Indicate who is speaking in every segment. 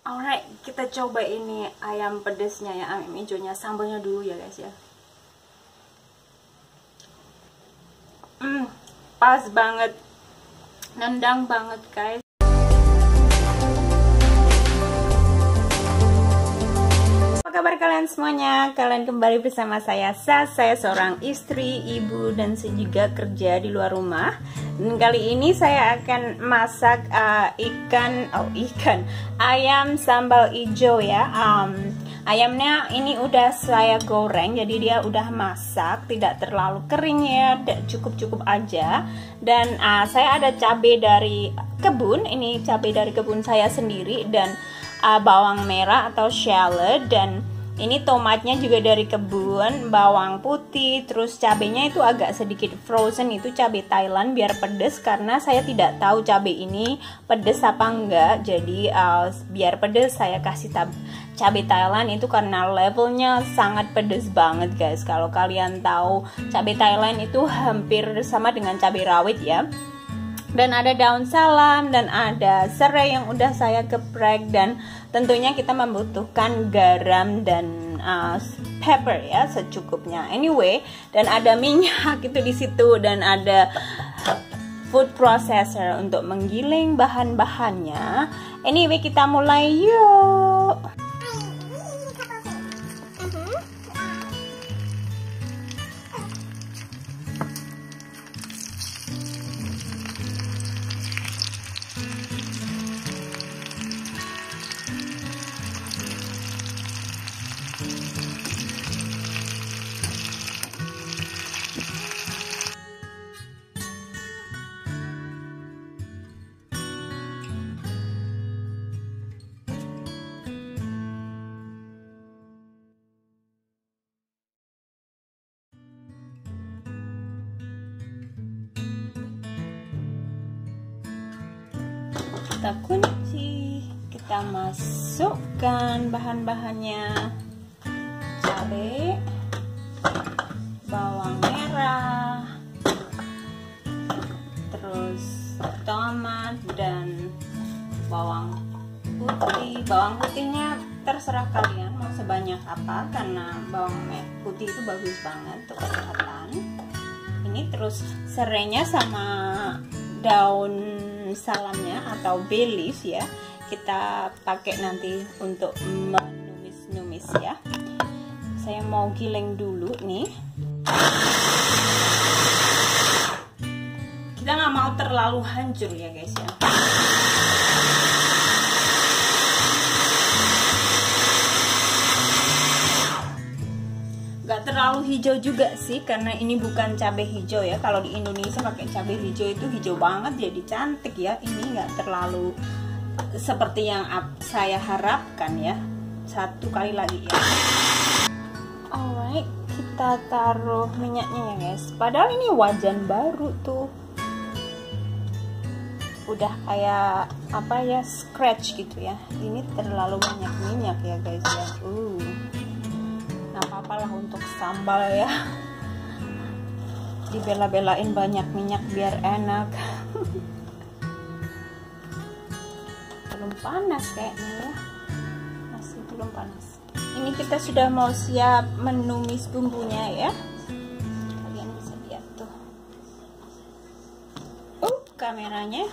Speaker 1: Alright, kita coba ini ayam pedesnya ya, ayam hijaunya, sambalnya dulu ya guys ya. Pas banget, nendang banget guys. Apa kabar kalian semuanya? Kalian kembali bersama saya Saya seorang istri, ibu, dan saya juga kerja di luar rumah. Dan kali ini saya akan masak ayam sambal hijau ya. Ayamnya ini udah saya goreng, jadi dia udah masak, tidak terlalu kering ya, cukup aja. Dan saya ada cabai dari kebun, ini cabai dari kebun saya sendiri, dan bawang merah atau shallot, dan ini tomatnya juga dari kebun, bawang putih, terus cabenya itu agak sedikit frozen, itu cabai Thailand biar pedes, karena saya tidak tahu cabai ini pedes apa enggak. Jadi biar pedes saya kasih cabai Thailand itu karena levelnya sangat pedes banget guys. Kalau kalian tahu cabai Thailand itu hampir sama dengan cabai rawit ya. Dan ada daun salam dan ada serai yang udah saya geprek, dan tentunya kita membutuhkan garam dan pepper ya secukupnya. Anyway, dan ada minyak itu di situ, dan ada food processor untuk menggiling bahan-bahannya. Anyway, kita mulai yuk. Kita kunci, kita masukkan bahan-bahannya: cabai, bawang merah, terus tomat dan bawang putih. Bawang putihnya terserah kalian mau sebanyak apa, karena bawang putih itu bagus banget untuk kesehatan. Ini terus serainya sama daun salamnya atau bay leaf ya, kita pakai nanti untuk menumis-numis ya. Saya mau giling dulu nih. Kita nggak mau terlalu hancur ya guys ya. Gak terlalu hijau juga sih, karena ini bukan cabai hijau ya. Kalau di Indonesia pakai cabai hijau itu hijau banget, jadi cantik ya. Ini gak terlalu seperti yang saya harapkan ya. Satu kali lagi ya. Alright, kita taruh minyaknya ya guys. Padahal ini wajan baru tuh, udah kayak apa ya, scratch gitu ya. Ini terlalu banyak minyak ya guys ya. Nggak apa-apa lah untuk sambal ya, dibela-belain banyak minyak biar enak. Belum panas kayaknya ya, masih belum panas. Ini kita sudah mau siap menumis bumbunya ya, kalian bisa lihat tuh. Kameranya.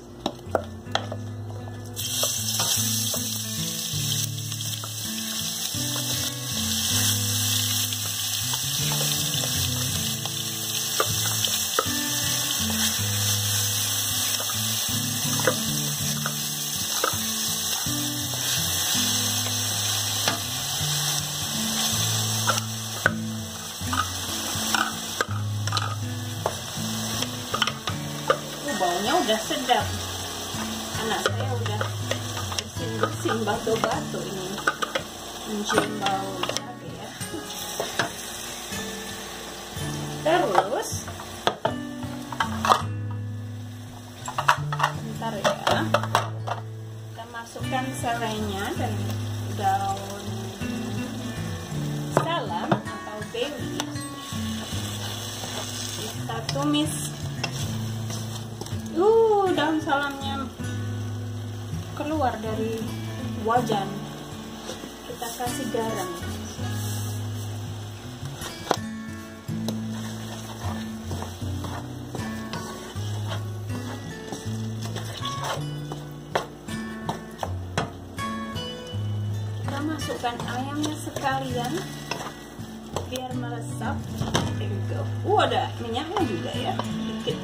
Speaker 1: Baunya udah sedap. Anak saya udah bersin batu-batu ini mencium bau cabai ya. Terus bentar ya, kita masukkan serainya dan daun salam atau bay leaf. Kita tumis. Daun salamnya keluar dari wajan. Kita kasih garam. Kita masukkan ayamnya sekalian biar meresap. There we go. Ada minyaknya juga ya, dikit.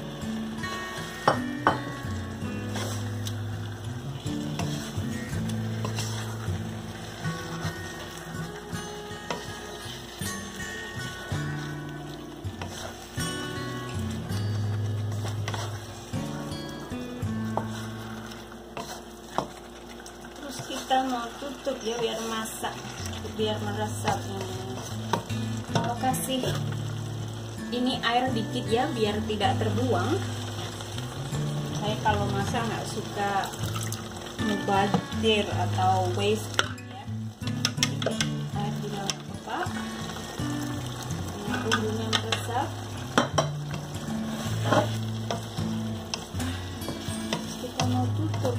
Speaker 1: Terus kita mau tutup ya biar masak, biar meresap ini. Mau kasih ini air dikit ya biar tidak terbuang. Saya kalau masak nggak suka mubazir atau waste ya. Air di dalam kotak. Ini bumbunya meresap. Kita mau tutup.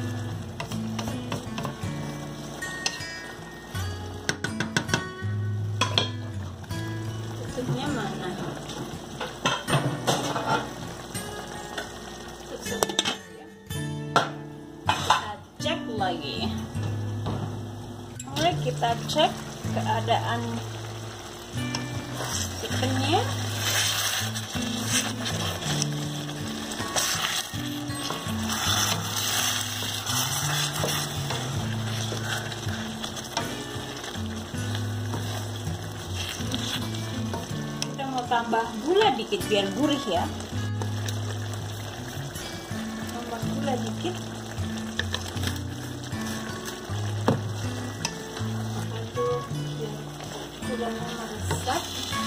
Speaker 1: Tutupnya mana? Lagi. Oke, kita cek keadaan chickennya. Kita mau tambah gula dikit biar gurih ya. Tambah gula dikit. Sudah meresap.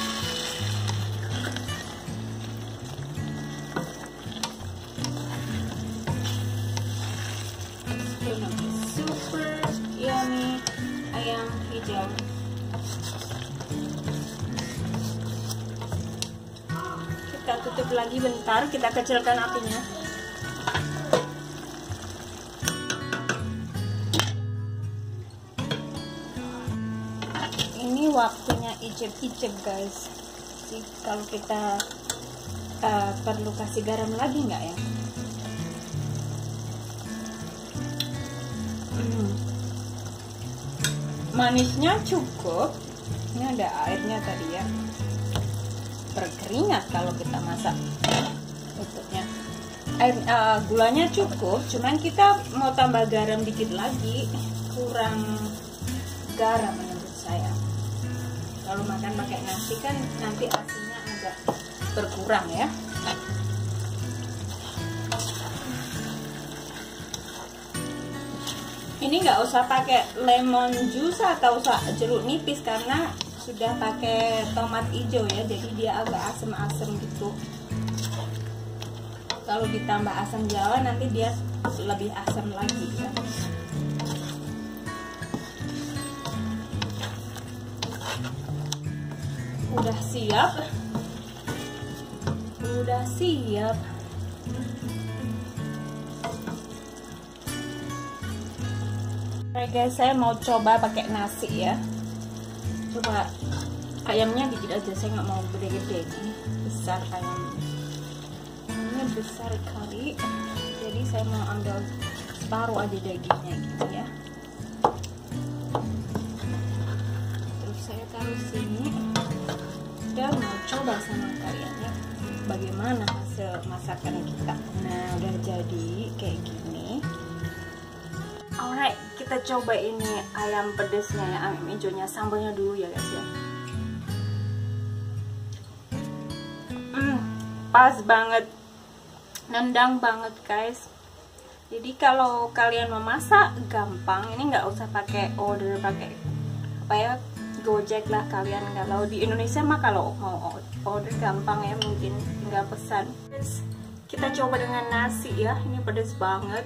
Speaker 1: Super yummy ayam hijau. Kita tutup lagi bentar, kita kecilkan apinya. Waktunya icip-icip guys. Jadi, kalau kita perlu kasih garam lagi nggak ya? Manisnya cukup. Ini ada airnya tadi ya. Berkeringat kalau kita masak. Tutupnya. Gulanya cukup, cuman kita mau tambah garam dikit lagi. Kurang garam menurut saya. Kalau makan pakai nasi kan nanti asinnya agak berkurang ya. Ini nggak usah pakai lemon juice atau jeruk nipis karena sudah pakai tomat hijau ya, jadi dia agak asam-asam gitu. Kalau ditambah asam jawa nanti dia lebih asam lagi ya. Udah siap. Oke guys, saya mau coba pakai nasi ya. Coba ayamnya dikit aja, saya nggak mau gede-gede. Ini besar ayamnya. Ini besar kali, jadi saya mau ambil separuh aja dagingnya gitu ya. Terus saya taruh sini. Udah mau coba sama kalian ya bagaimana hasil masakan kita. Nah, udah jadi kayak gini. Alright, kita coba ini ayam pedesnya ya, ayam hijaunya, sambalnya dulu ya guys ya. Pas banget, nendang banget guys. Jadi kalau kalian memasak gampang, ini nggak usah pakai order, pakai apa ya, Gojek lah kalian. Kalau di Indonesia mah kalau mau order gampang ya, mungkin tinggal pesan. Terus kita coba dengan nasi ya, ini pedas banget.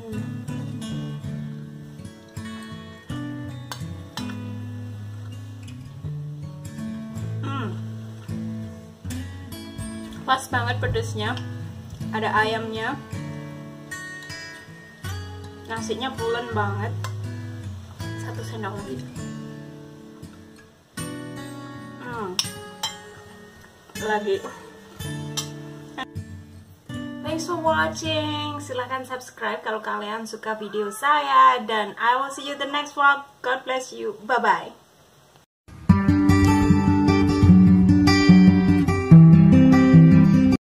Speaker 1: Pas banget pedesnya, ada ayamnya, nasinya pulen banget. sendok lagi. Lagi. Thanks for watching. Silahkan subscribe kalau kalian suka video saya, dan I will see you the next vlog. God bless you. Bye bye.